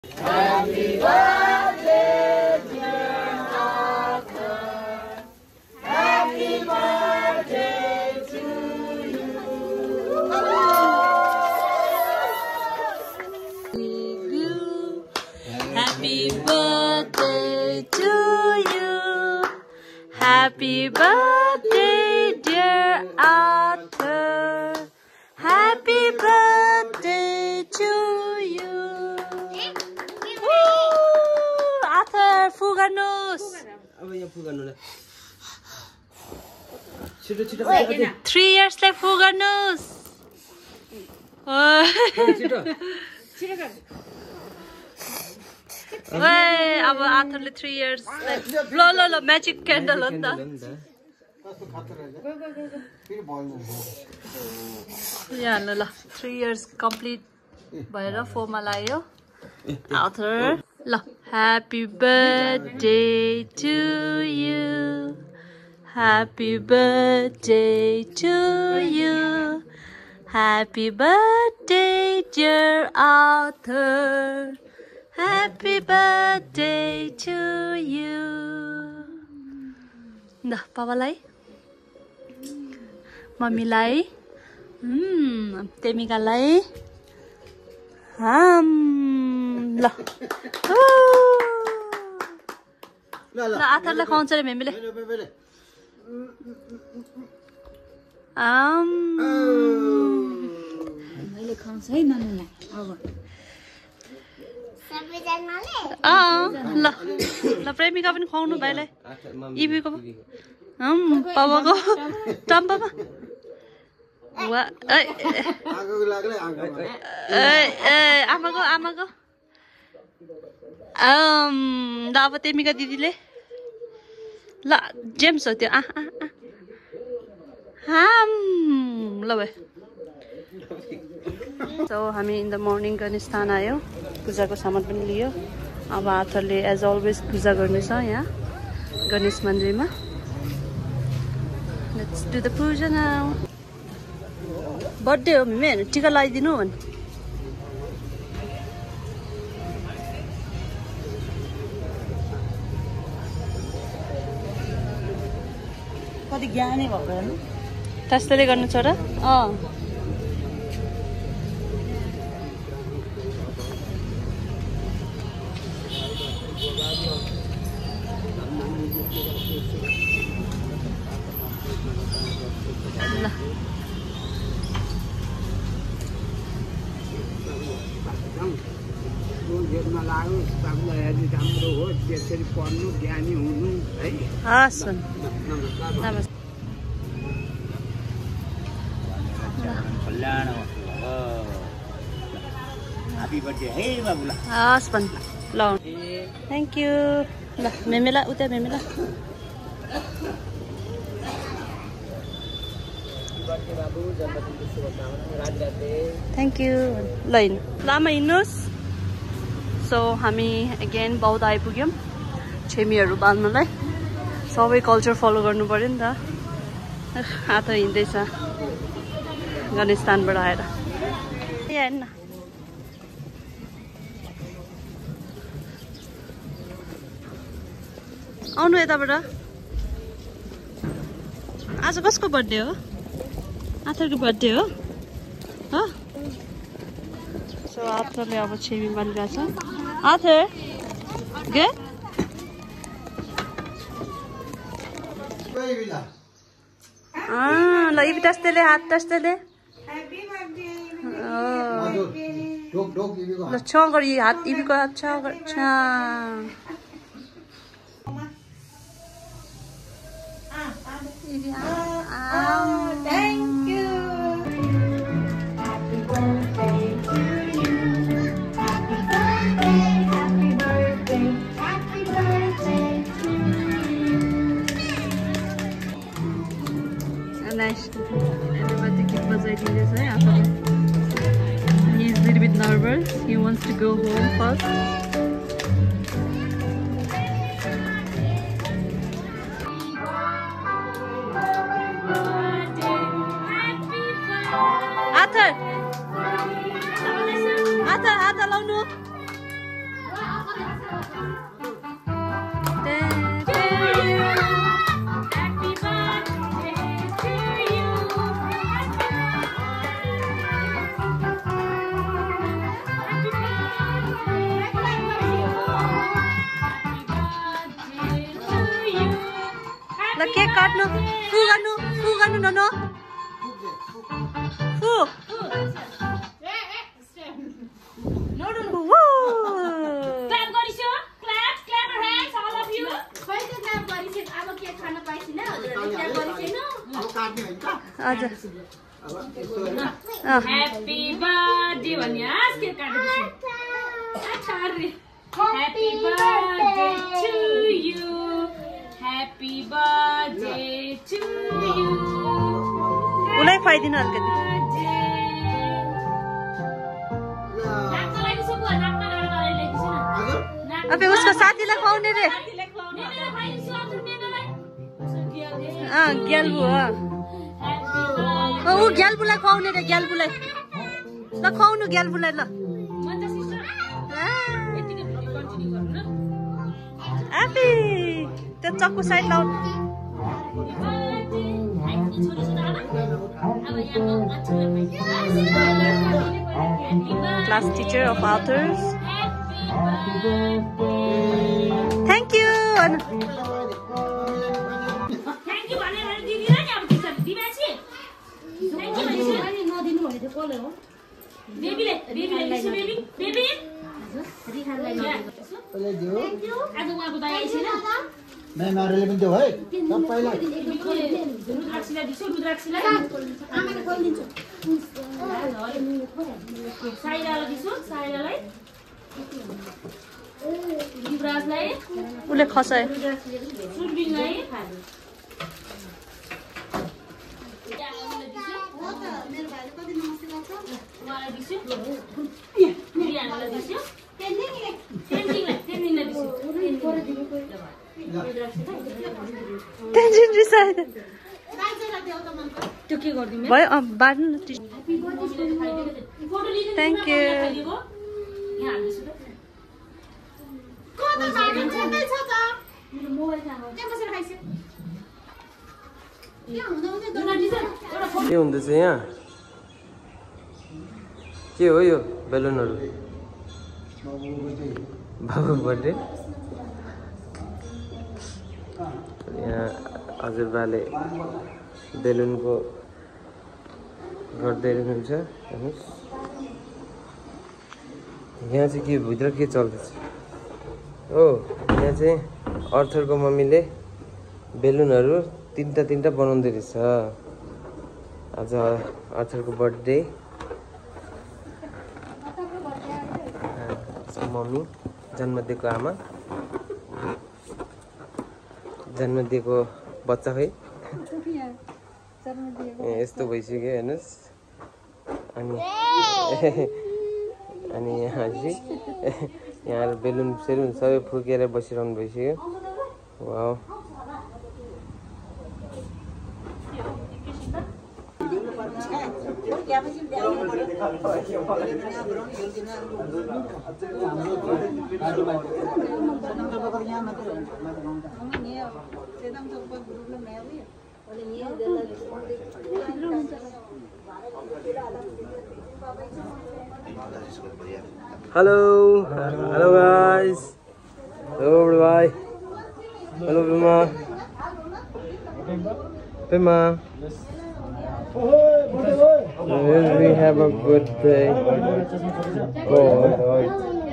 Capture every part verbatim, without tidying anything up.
Happy birthday, dear Arthur. Happy birthday to you. Happy birthday to you. Happy birthday, dear Arthur. Happy birthday to you. Arthur, fuganus. Three years like fuganus. Wait, अब आर्थरले three years ल ल ल magic candle हो नि त यहाँ ल ल three years complete भएर फोमा लाग्यो आर्थर ल happy birthday to you happy birthday to you happy birthday dear Arthur happy birthday to you ल पापालाई मम्मीलाई हम्म तेमिकालाई हम ल ल आर्थरलाई खुवाउँछ रे मेमीले आम मैले खुवाउँछ है नानीलाई अब अँ ल ल प्रेमिका पनि खुवाउनु भाइलाई इबीको हम पापाको टम पापा वा ए आमाको आमाको अम ल अब तेमिका दिदीले ल जेम्स हो त्यो आ हाम ल भाइ सो हामी इन द मर्निङ गणेश स्थान आयो पूजाको सामान पनि लियो अब आर्थरले एज अलवेज पूजा गर्नेछ यहाँ गणेश मन्दिरमा let's do the puja now birthday हो मिमी होइन टिका लगाइदिनु भने कति ज्ञानै भएको हेर्नु त्यस्तैले गर्नु छोरा अँ थ्याङ्क यू ल मेमेला उता मेमेला थ्याङ्क यू ल हिँड्नु लामा हिँड्नुहोस् सो हामी अगेन बौद्ध आइपुग्यौँ छेमीहरू बाल्नलाई सबै कल्चर फलो गर्नु पर्यो नि त हात हिँड्दैछ गणेश स्थानबाट आएर हेर्न आउनु यताबाट आज कसको बर्थडे हो आर्थरको बर्थडे हो हो सो आर्थरले अब छेमी बनिरहेछ आर्थर गे ल इबी त्यस्तैले हात त्यस्तैले ल छ गरी हात इबीको हात छ छ Thank you. Happy birthday to you. Happy birthday, happy birthday, happy birthday to you. Nice. Everybody keep buzzing this way. He's a little bit nervous. He wants to go home first. Happy birthday. ल cake काट्नु फु गर्नु फु गर्नु न न फु clap गरिसो clap clap your hands all of you कहिले क्ल्याप गरिसो अब केक खान पाइसिन हजुरले क्ल्याप गरिसिन अब काट्ने हैन त हजुर ह्यापी बर्थडे भन्ने आज केक काट्दैछु अच्छा रे happy birthday to you happy birthday to you उलाई खुवाइदिनु अलिकति अबे उसको साथीलाई खुवाउने रे अँ ग्याल्बु हो ऊ ग्याल्बुलाई खुवाउने रे ग्याल्बुलाई ल खुवाउनु ग्याल्बुलाई ल एपी त्यो चक्कु साइड लाउनु class teacher of Arthur's thank you thank you भनेर दिदिन नि अब टिचर दिमाछि थ्याङ्क यू भनेपछि नदिनु भने त कसले हो बेबीले बेबीले लिसो बेबी बेबी रिहानलाई पहिले दियो थ्याङ्क यू आज उहाँको दाइ आइछैन मैं नारले पनि देऊ है सबैलाई रुद्राक्षीलाई दिसो रुद्राक्षीलाई आमाले खोल दिन्छु साइरालाई दिसो साइरालाई युवराजलाई उसले खसायो सुरबिनलाई मेरो भाइले कति नमस्ते गर्छ उहाँलाई दिसो रिहानलाई दिसो तेन्जिङलाई तेन्जिङलाई तेन्जिङलाई दिसो टेन्सन रिसायो त्यो के गर्दिम भयो अँ बाँड्नु न थ्याङ्क यू यहाँ हाल्दिछु के हुँदैछ यहाँ के हो यो बेलुनहरू बाबु बर्थडे यहाँ हजुरबाले बेलुनको गर्दै हुनुहुन्छ हेर्नुहोस् यहाँ चाहिँ के भित्र के चल्दैछ हो यहाँ चाहिँ अर्थरको मम्मीले बेलुनहरू तिनवटा तिनवटा बनाउँदै रहेछ आज अर्थरको बर्थडे मम्मी जन्म दिएको आमा जन्म दिएको बच्चा खै यस्तो भइसक्यो हेर्नुहोस् अनि अनि यहाँ चाहिँ यहाँ बेलुन सेलुन सबै फुकेर बसिरहनु भइसक्यो wow Hello, hello guys. Hello everybody. Hello Pima. Pima. Yes, we have a good day. Oh,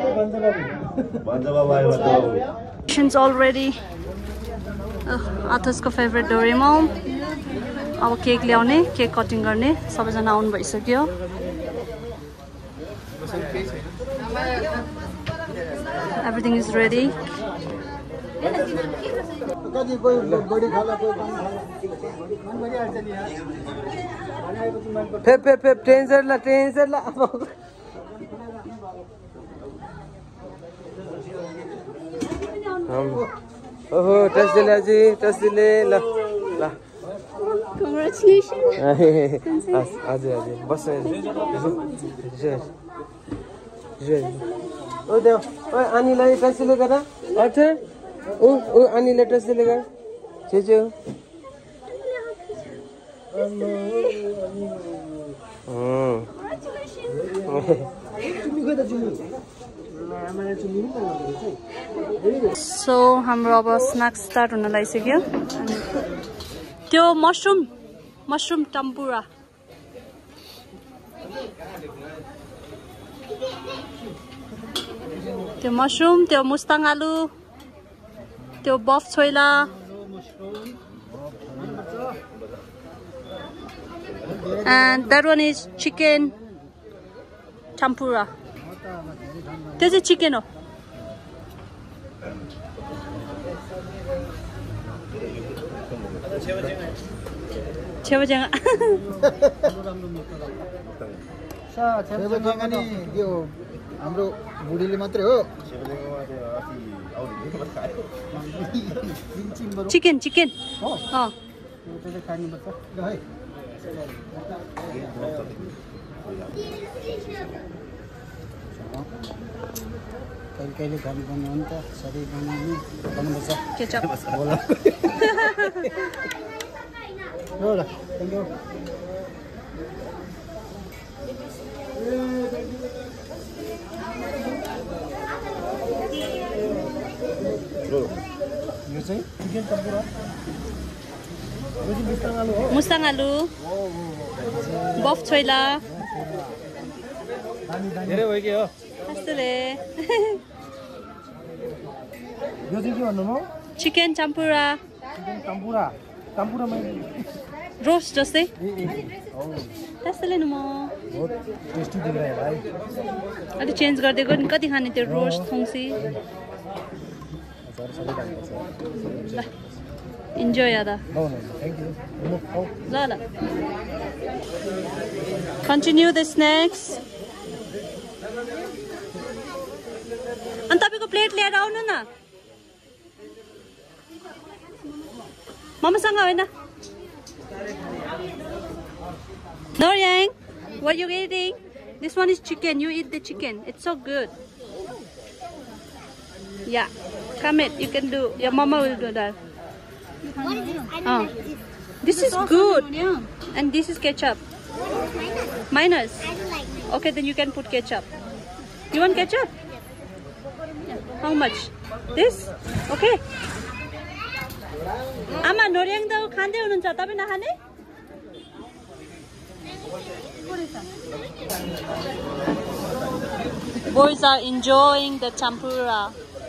Missions already. Athasको फेभरेट डोरेमोन अब केक ल्याउने केक कटिङ गर्ने सबैजना आउनु भइसक्यो Everything is ready. Pep pep pep टेन्सर ला टेन्सर ला हम ओहो टस्दिले जी टस्दिले ल ल Congratulations. हजुर हजुर बस्नु हजुर हजुर ओ देऊ ओ आनीलाई टस्सीले गर अर्थर ओ ओ आनीलाई टस्सीले गर छेछ्यो सो हाम्रो अब स्नैक्स स्टार्ट हुन लागिसक्यो त्यो मशरूम मशरूम टम्पुरा त्यो मशरूम त्यो मुस्ताङ आलु त्यो बफ choila and that one is chicken tempura this is chicken हो छेवजेङ छेवजेङ नि त्यो हाम्रो बुढीले मात्रै हो चिकन चिकन अ कहिले कहिले खानु पर्ने हो नि त सधैँ बनाउनु बनाउनुपर्छ केचप होला ल ल थ्याङ्क यू यो चाहिँ चिकन टम्पुरा मुस्ताङ आलु बफ छोइला धेरै भयो के हो कस्तोले यो चाहिँ के भन्नु म चिकन टम्पुरा चिकन टम्पुरा टम्पुरा मैले रोस्ट जस्तै ए ए हो त्यस्तै लिनु म बहुत टेस्टी देख रहा है भाई अलि चेन्ज गरिदिएको नि कति खाने त्यो रोस्ट थोङ्सी सर सबै खानुपर्छ ल इन्जोय यादा हो न थ्याङ्क यू ल ल कन्टिन्यू द स्न्याक्स अनि तपाईँको प्लेट लिएर आउनु न मम्मीसँग होइन Noryang, what you eating? This one is chicken. You eat the chicken. It's so good. Yeah, come it. You can do. Your mama will do that. What is this? I don't Oh. like this. This is good. And this is ketchup. What is minus? Minus. I don't like minus. Okay, then you can put ketchup. You want ketchup? How much? This? Okay. Ama Noryang da khande hununcha tapai nakhane? Boys are enjoying the tempura.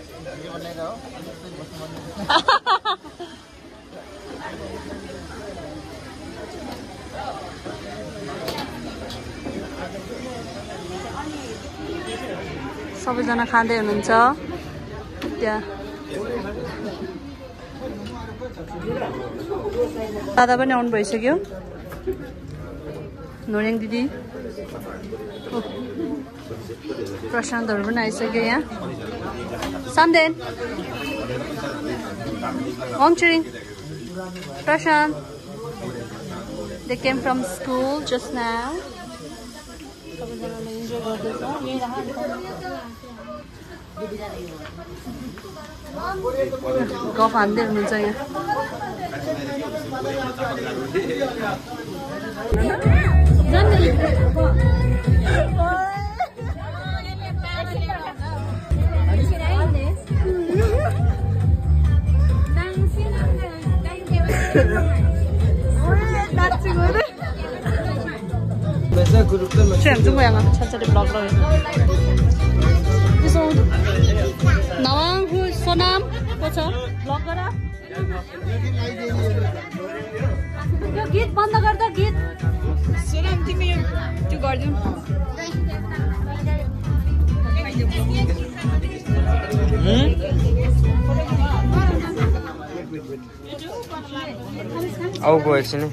सबैजना खाँदै हुनुहुन्छ त्यहाँ दादा पनि आउनु भइसक्यो नोर्याङ दिदी प्रशान्तहरू पनि आइसक्यो यहाँ सन्देन वङचिरिङ Prashant they came from school just now सबैजनाले इन्जोय गर्दैछ गफ हान्दै हुनुहुन्छ यहाँ Cem, tunggu ya nggak? Caca di blog lo. Bisa. Nawang, hu sonam, baca blog kara. Yo git band garda git. Sonam timi tu gardiun. Hmm? Au go actually.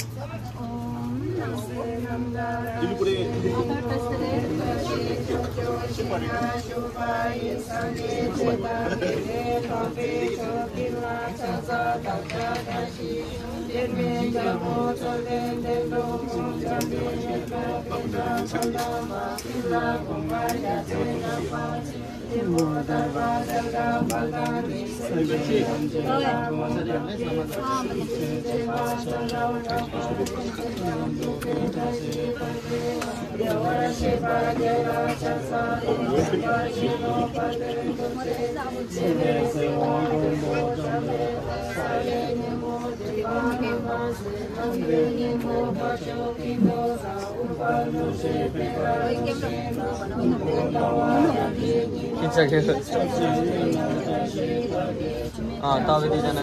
खिचिसकेको अँ तपाईँ दुईजना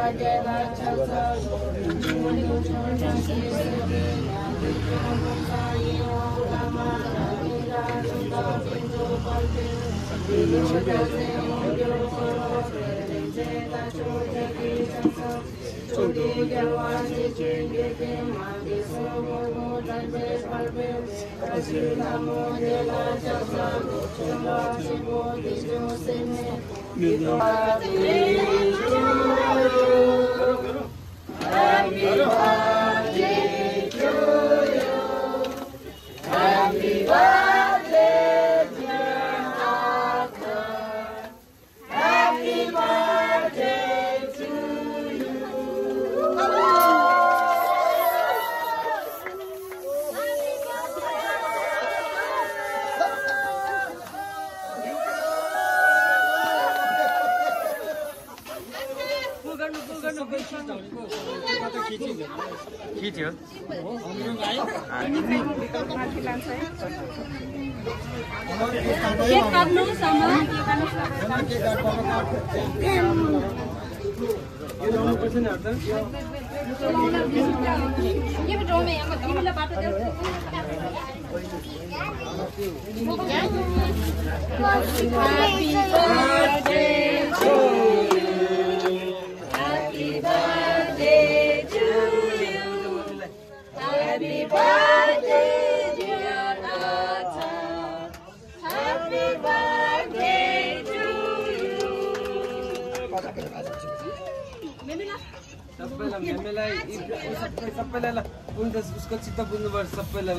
खिच्यो सबैलाई सबै सबैलाई ल उनले उसको चित्त बुझ्नुपर्छ सबैलाई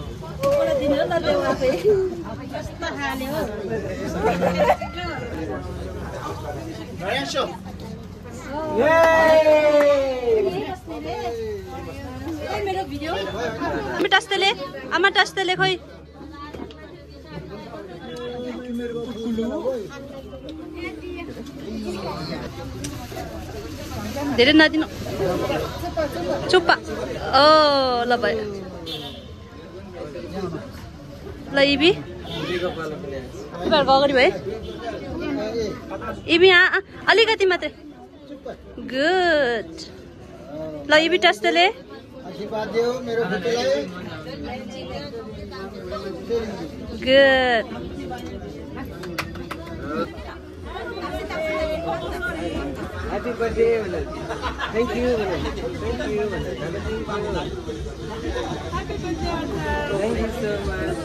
टास्तेले आमा टास्तेले खोइ धेरै नदिनु चुप्पा ओ ल भयो ल इबी अगाडि भयो इबी अलिकति मात्रै गुड ल इबी टास्तेले good Happy birthday, thank you, thank you, thank you so much.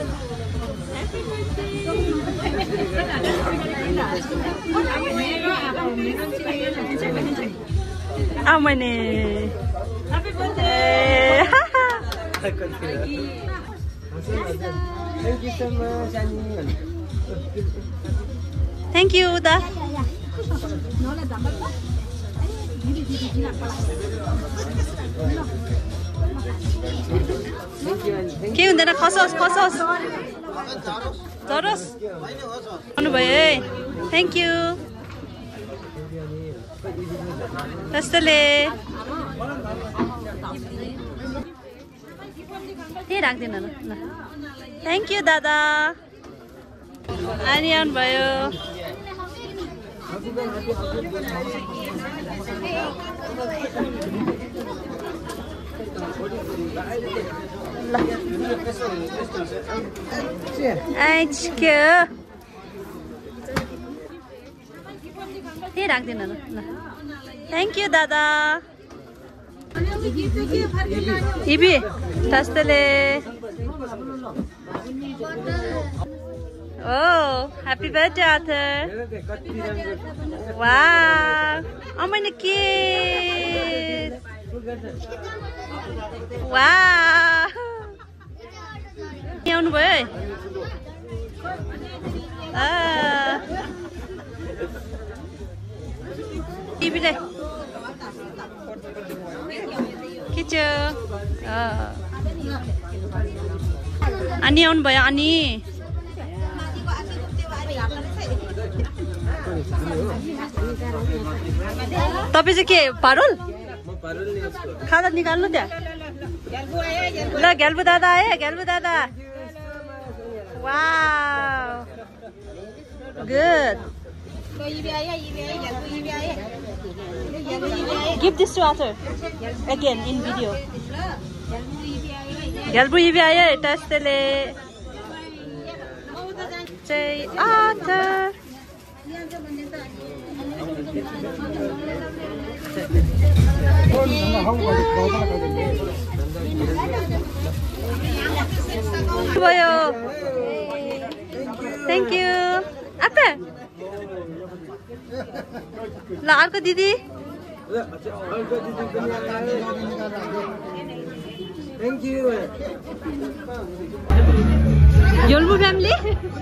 Amane. Happy birthday. Thank you so much, Annie. Thank you, Uda. के हुँदैन खसोस् खसोस् झरोस् भन्नुभयो है थ्याङ्क यू त्यस्तोले त्यही राख्दैन ल थ्याङ्क यू दादा अनि आउनुभयो त्यही राख्दैन ल थ्याङ्क यू दादा इबी त्यस्तोले Oh, happy birthday, Arthur. Wow. Oh, my kid. Wow. Yaun boy. Ah. Ibi deh. Kicu. Ah. Ani on boy ani. तपाईं चाहिँ के पारुल खाना निकाल्नु त्यहाँ ल ग्याल्बु दादा आए ग्याल्बु दादा wow good give this to Arthur again in video Gyalbu इभी आयो यता यस्तैले चाहिँ आर्थर भयो थ्याङ्क यू आता ल अर्को दिदी थ्याङ्क यू योल्बु फ्यामिली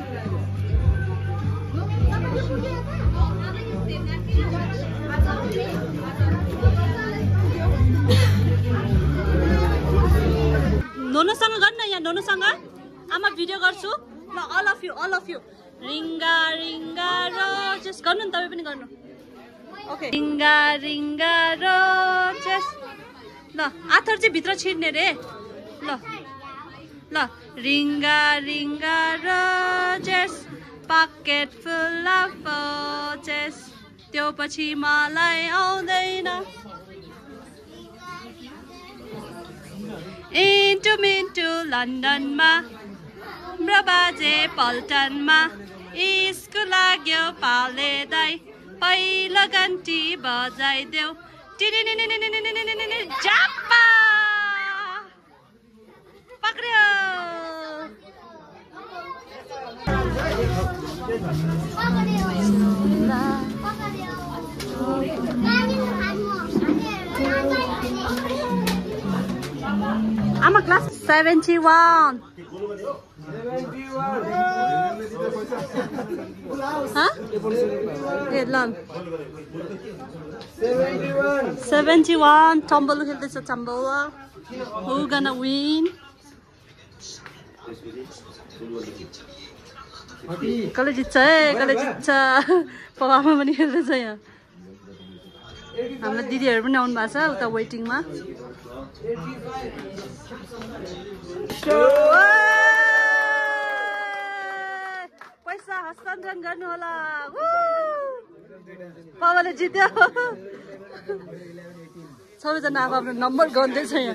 नोनोसँग गर्नु यहाँ नोनोसँग आमा भिडियो गर्छु ल all of you all of you ring a ring a roses गर्नु नि तपाईँ पनि गर्नु ओके रिङ्गा रिङ्गा रोजेस ल आथर चाहिँ भित्र छिर्ने रे ल ल ring a ring a roses pocket full of roses त्यो पछि मलाई आउँदैन इन्टु मिन्टु लन्डनमा ब्रबाजे पल्टनमा स्कुल लाग्यो पाले दाई पहिलो घन्टी बजाइदेऊ जाप्पा पक्रियो आमा क्लास सेभेन्टी वान ए ल सेभेन्टी वान टम्बल खेल्दैछ टम्बल हु गना विन कसले जित्छ है कसले जित्छ पपामा पनि खेल्दैछ यहाँ हाम्रो दिदीहरू पनि आउनु भएको छ उता वेटिङमा पैसा हस्तान्तरण गर्नु होला पापाले जित्यो सबैजना अब आफ्नो नम्बर गर्दैछ यहाँ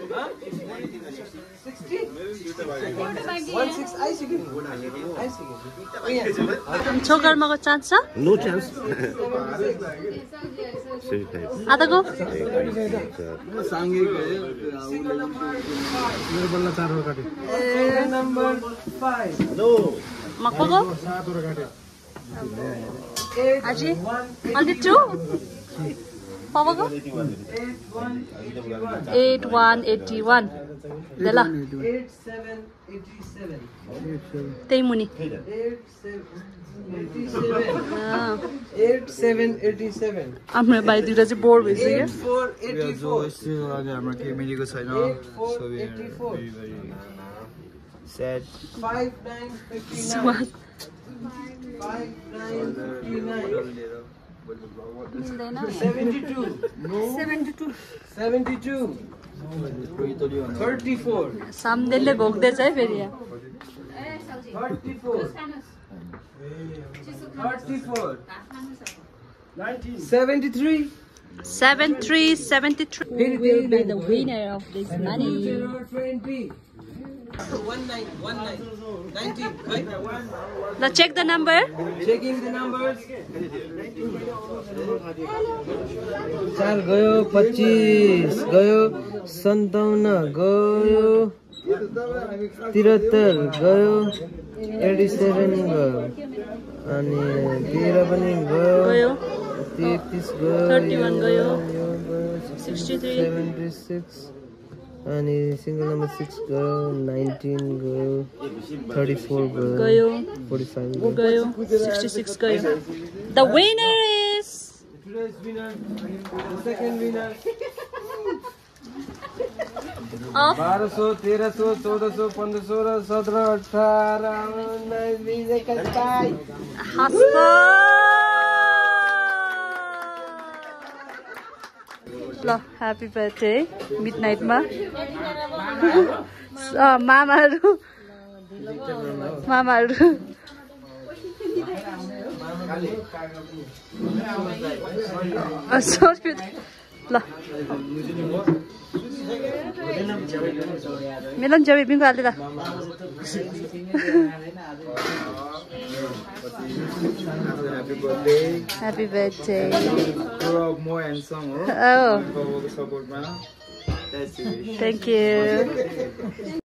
छोकर्माको चान्स छ नो चान्स आताको मक्कको अझै अन्ली टू पापाको एट वान एट्टी वान ल त्यही मुनि हाम्रो भाइ दुइटा चाहिँ बोर्ड भइसक्यो हाम्रो केही मिलेको छैन सामदेलले भोग्दैछ है फेरि यहाँ seventy-three seventy-three seventy-three Who will be the winner of this money? Let's check the number. Checking the numbers. चार गयो पच्चीस गयो सन्ताउन्न गयो त्रिहत्तर गयो एटी सेभेन गयो अनि तेह्र पनि गयो तेत्तिस गयो thirty-one गयो सिक्सटी थ्री सेभेन्टी सिक्स अनि सिङ्गल नम्बर सिक्स गयो, नाइन्टिन गयो, थर्टी फोर गयो, गयो, फोर्टी फाइभ गयो, सिक्सटी सिक्स गयो. The winner is Today's winner, the second winner. of बारह सौ, तेरह सौ, चौदह सौ, पंद्रह सोलह, सत्रह, अठारह, उन्नाइस, बीस, इक्कीस, बाइस. Hasta. ल ह्याप्पी बर्थडे मिडनाइटमा मामाहरू मामाहरू सरी ल मिलन जबी बिङ्गो हाल्दै ल Happy birthday. Happy birthday Grow up more handsome, huh? Oh, For all the support, man. That's it. thank you.